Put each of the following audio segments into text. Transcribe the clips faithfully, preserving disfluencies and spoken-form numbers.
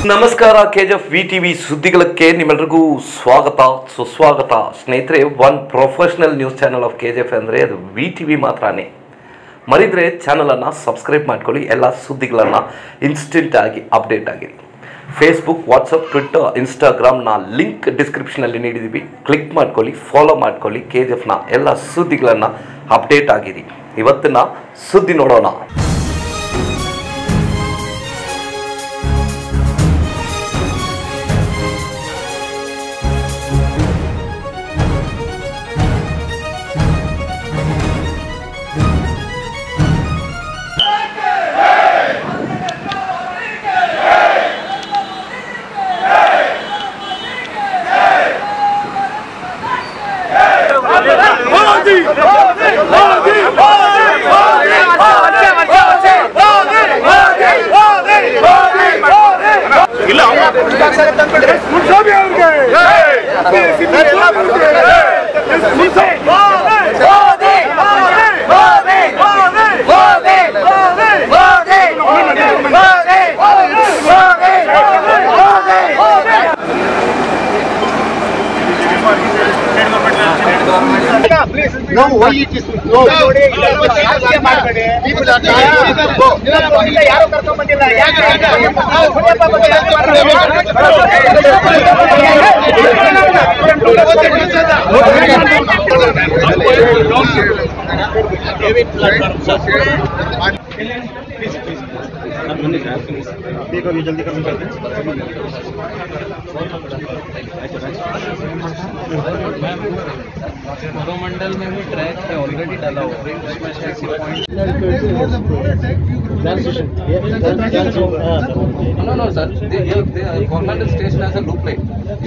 ನಮಸ್ಕಾರ KGF VTV ಸುದ್ದಿಗಳಕ್ಕೆ ನಿಮ್ಮೆಲ್ಲರಿಗೂ ಸ್ವಾಗತ ಸುಸ್ವಾಗತ ಸ್ನೇಹಿತರೆ. One professional news channel of KGF ಅಂದರೆ ಅದು ವಿಟಿವಿ ಮಾತ್ರನೇ. ಮರಿದ್ರೆ ಚಾನಲನ್ನು ಸಬ್ಸ್ಕ್ರೈಬ್ ಮಾಡ್ಕೊಳ್ಳಿ. ಎಲ್ಲ ಸುದ್ದಿಗಳನ್ನು ಇನ್ಸ್ಟೆಂಟ್ ಆಗಿ ಅಪ್ಡೇಟ್ ಆಗಿರಿ. ಫೇಸ್ಬುಕ್, ವಾಟ್ಸಪ್, ಟ್ವಿಟ್ಟರ್, ಇನ್ಸ್ಟಾಗ್ರಾಮ್ನ ಲಿಂಕ್ ಡಿಸ್ಕ್ರಿಪ್ಷನಲ್ಲಿ ನೀಡಿದ್ದೀವಿ. ಕ್ಲಿಕ್ ಮಾಡ್ಕೊಳ್ಳಿ, ಫಾಲೋ ಮಾಡ್ಕೊಳ್ಳಿ. ಕೆಜಿಎಫ್ನ ಎಲ್ಲ ಸುದ್ದಿಗಳನ್ನು ಅಪ್ಡೇಟ್ ಆಗಿರಿ. ಇವತ್ತಿನ ಸುದ್ದಿ ನೋಡೋಣ. No, why it is no. People are trying to go. ಯಾರು ಕರ್ಕೊಂಡು ಬಂದಿಲ್ಲ. देखो ये जल्दी कर सकते कोरोमंडल में भी ट्रैक है ऑलरेडी डाला हुआ है, उसमें से ऐसी point no no sir, Coromandel station has a loop light.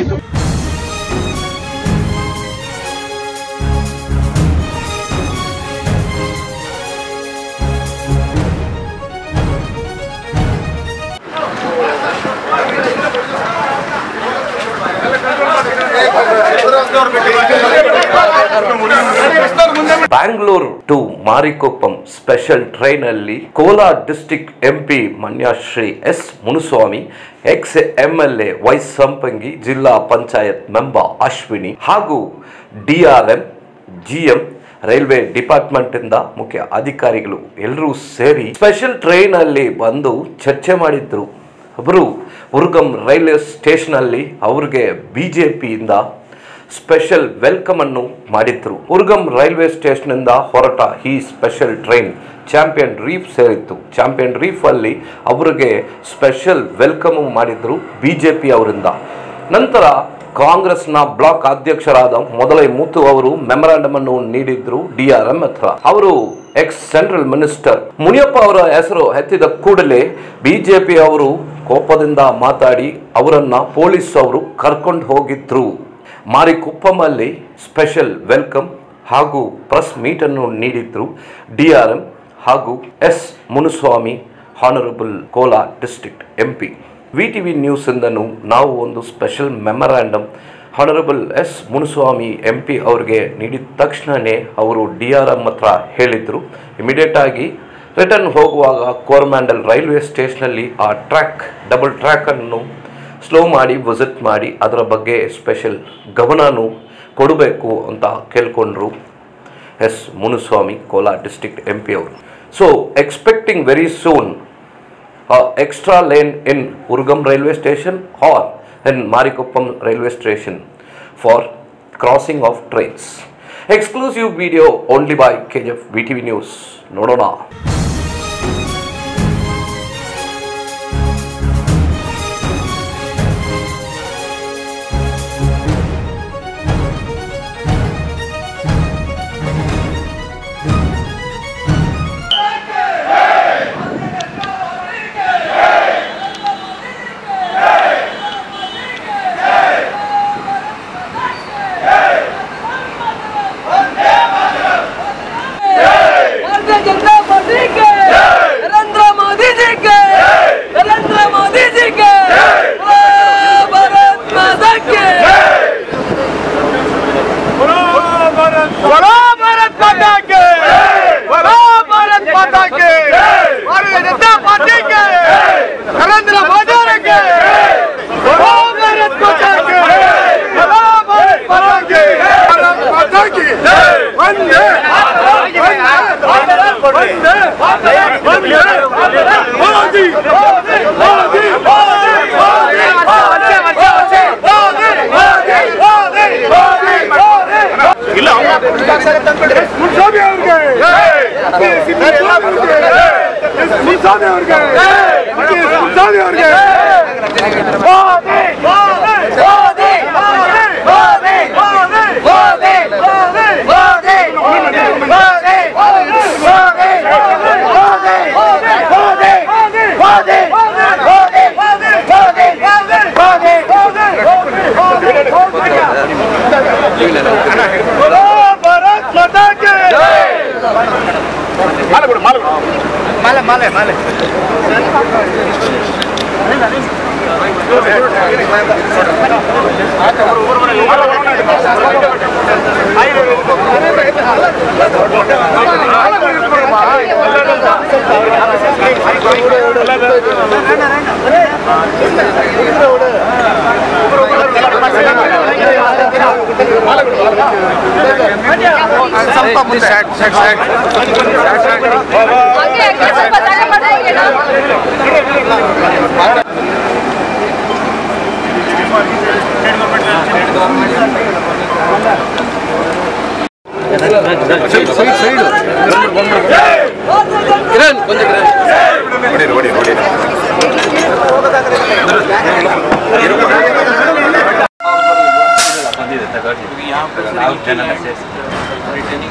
Bangalore to Marikuppam special train ಅಲ್ಲಿ ಕೋಲಾರ್ ಡಿಸ್ಟ್ರಿಕ್ಟ್ ಎಂಪಿ ಮಾನ್ಯ Shri S Muniswamy, ex MLA Y Sampangi, ಜಿಲ್ಲಾ ಪಂಚಾಯತ್ ಮೆಂಬರ್ ಅಶ್ವಿನಿ ಹಾಗೂ ಡಿಆರ್ಎಂ, ಜಿಎಂ, ರೈಲ್ವೆ ಡಿಪಾರ್ಟ್ಮೆಂಟ್ ಇಂದ ಮುಖ್ಯ ಅಧಿಕಾರಿಗಳು ಎಲ್ಲರೂ ಸೇರಿ ಸ್ಪೆಷಲ್ ಟ್ರೈನ್ ಅಲ್ಲಿ ಬಂದು ಚರ್ಚೆ ಮಾಡಿದ್ರು. ಒಬ್ಬರು ಊರ್ಗಂ ರೈಲ್ವೆ ಸ್ಟೇಷನ್ ಅಲ್ಲಿ ಅವ್ರಿಗೆ ಬಿಜೆಪಿಯಿಂದ ಸ್ಪೆಷಲ್ ವೆಲ್ಕಮ್ ಅನ್ನು ಮಾಡಿದ್ರು. ಊರ್ಗಂ ರೈಲ್ವೆ ಸ್ಟೇಷನ್ ಇಂದ ಹೊರಟ ಈ ಸ್ಪೆಷಲ್ ಟ್ರೈನ್ ಚಾಂಪಿಯನ್ ರೀಫ್ ಸೇರಿತ್ತು. ಚಾಂಪಿಯನ್ ರೀಫ್ ಅಲ್ಲಿ ಅವರಿಗೆ ಸ್ಪೆಷಲ್ ವೆಲ್ಕಮ್ ಮಾಡಿದ್ರು ಬಿಜೆಪಿ ಅವರಿಂದ. ನಂತರ ಕಾಂಗ್ರೆಸ್ನ ಬ್ಲಾಕ್ ಅಧ್ಯಕ್ಷರಾದ ಮೊದಲೈ ಮುತ್ತು ಅವರು ಮೆಮೊರಾಂಡಮ್ ಅನ್ನು ನೀಡಿದ್ರು ಡಿಆರ್ಎಂ ಹತ್ರ. ಅವರು ಎಕ್ಸ್ ಸೆಂಟ್ರಲ್ ಮಿನಿಸ್ಟರ್ ಮುನಿಯಪ್ಪ ಅವರ ಹೆಸರು ಎತ್ತಿದ ಕೂಡಲೇ ಬಿಜೆಪಿ ಅವರು ಕೋಪದಿಂದ ಮಾತಾಡಿ ಅವರನ್ನ ಪೊಲೀಸ್ ಅವರು ಕರ್ಕೊಂಡು ಹೋಗಿದ್ರು. ಮಾರಿಕುಪ್ಪಂ ಅಲ್ಲಿ ಸ್ಪೆಷಲ್ ವೆಲ್ಕಮ್ ಹಾಗೂ ಪ್ರೆಸ್ ಮೀಟ್ ಅನ್ನು ನೀಡಿದ್ರು ಡಿಆರ್ಎಂ ಹಾಗೂ S Muniswamy, honourable Kolar district MP. VTV news ಇಂದನು ನಾವು ಒಂದು special memorandum honourable S Muniswamy MP ಅವರಿಗೆ ನೀಡಿದ ತಕ್ಷಣವೇ ಅವರು ಡಿಆರ್ಎಂ ಹತ್ರ ಹೇಳಿದ್ರು. ಇಮಿಡಿಯೇಟ್ ಆಗಿ ರಿಟರ್ನ್ ಹೋಗುವಾಗ ಕೋರಮಾಂಡಲ್ ರೈಲ್ವೆ ಸ್ಟೇಷನಲ್ಲಿ ಆ ಟ್ರ್ಯಾಕ್ ಡಬಲ್ ಟ್ರ್ಯಾಕ್ ಅನ್ನು ಸ್ಲೋ ಮಾಡಿ ವಿಸಿಟ್ ಮಾಡಿ ಅದರ ಬಗ್ಗೆ ಸ್ಪೆಷಲ್ ಗಮನನೂ ಕೊಡಬೇಕು ಅಂತ ಕೇಳ್ಕೊಂಡ್ರು S Muniswamy, Kolar district M P ಅವರು. So expecting very soon extra lane in Oorgaum railway station or in Marikuppam railway station for crossing of trains. Exclusive video only by KGF VTV news. ನೋಡೋಣ. जनता पार्टी माले माले माले संपंगी सेट सेट सेट आगे आगे सब बताने पड़ेंगे ना ಸೈಡ್ ಸೈಡ್ ಸೈಡ್ ಕಿರಣ್ ಕೊಂಚ ಕಿರಣ್ ಓಡಿ ಓಡಿ ಓಡಿ ಬಂದಿದೆ ತಗೊಳ್ಳಿ ಯಾವ ಜನ ಮೆಸೇಜ್ ರಿಟರ್ನಿಂಗ್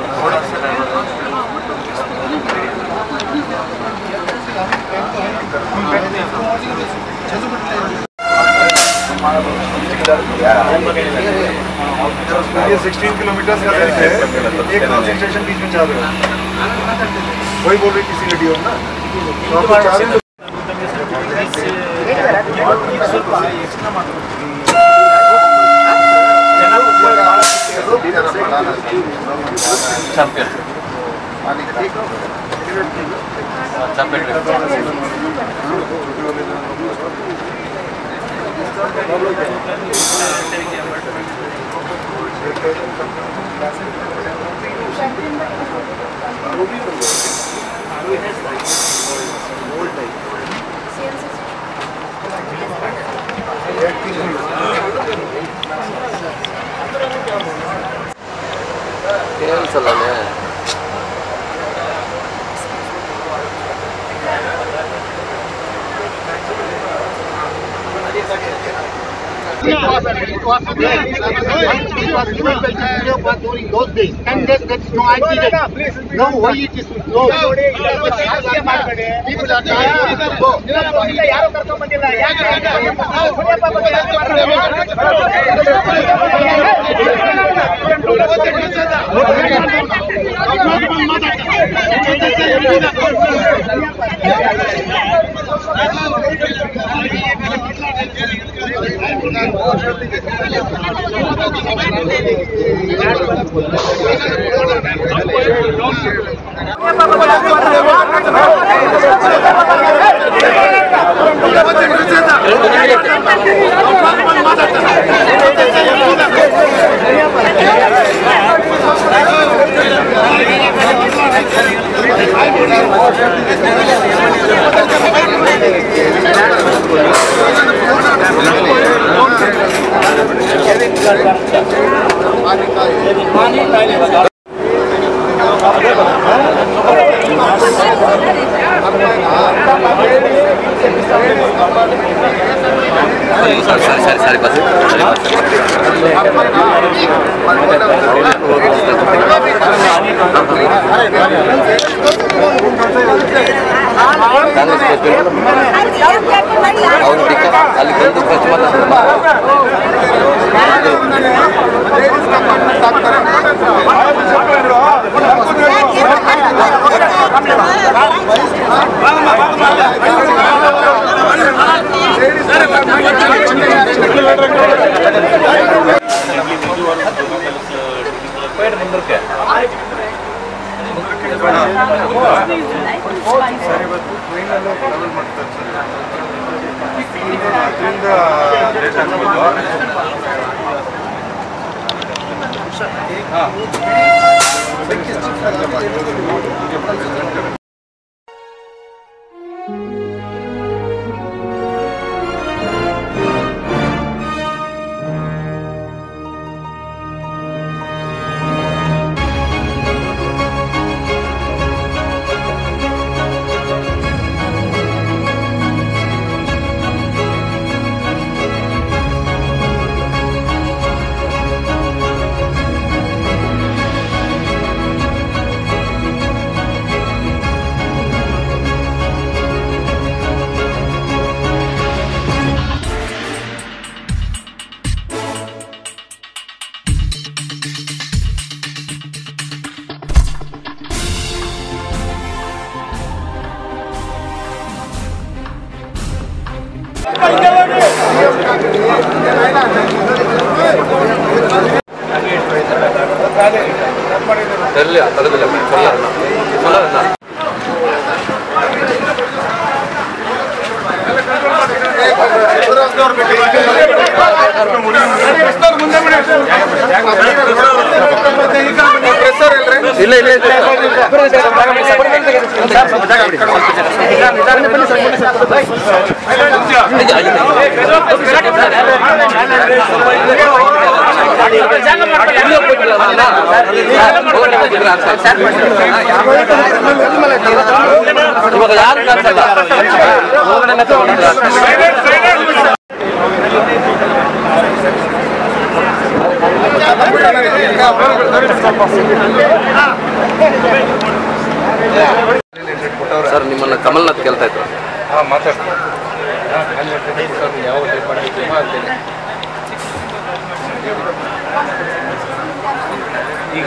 ये सोलह किलोमीटर का है, एक कंसंट्रेशन बीच में चालू है, वही बोल रही किसी वीडियो में ना, तो आपको चालू champion champion It was, it was there. It was given by G P M during those days. Ten days, that's no accident. Now why it is no? People are trying to go. ಯಾರು ಕರ್ಕೊಂಡು ಬಂದಿಲ್ಲ ಯಾಕೆ सारे सारे सारे बस ಅಲ್ಲಿ ಬಂದು ಖರ್ಚು हाँ ಇಲ್ಲ ಇಲ್ಲ ಇವಾಗ ಯಾರು ಸರ್ ನಿಮ್ಮನ್ನ ಕಮಲ್ನಾಥ್ ಕೇಳ್ತಾ ಇದ್ರು. ಹಾಂ ಮಾತಾಡ್ತೀನಿ. ಈಗ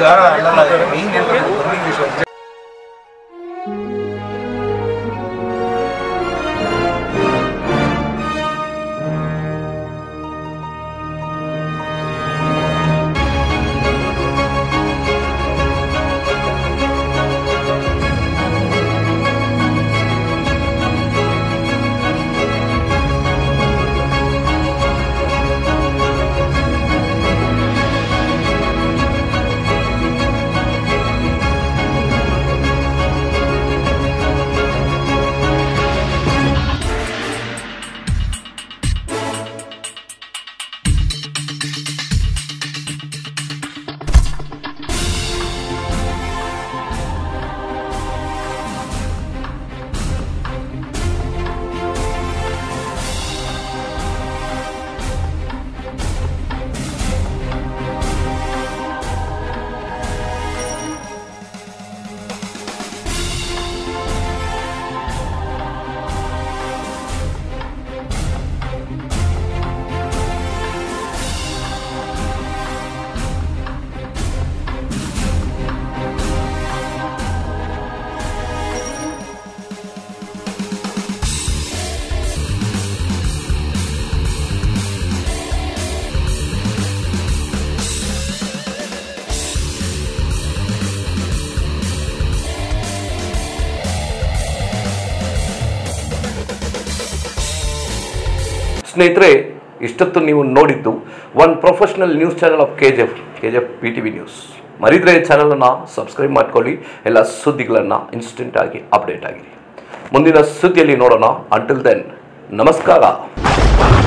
ಸ್ನೇಹಿತರೆ, ಇಷ್ಟೊತ್ತು ನೀವು ನೋಡಿದ್ದು one professional news channel of K G F K G F V T V news. ಮರಿದ್ರೆ ಚಾನಲನ್ನು ಸಬ್ಸ್ಕ್ರೈಬ್ ಮಾಡ್ಕೊಳ್ಳಿ. ಎಲ್ಲ ಸುದ್ದಿಗಳನ್ನು ಇನ್ಸ್ಟೆಂಟ್ ಆಗಿ ಅಪ್ಡೇಟ್ ಆಗಿರಿ. ಮುಂದಿನ ಸುದ್ದಿಯಲ್ಲಿ ನೋಡೋಣ. ಅಂಟಿಲ್ ದೆನ್, ನಮಸ್ಕಾರ.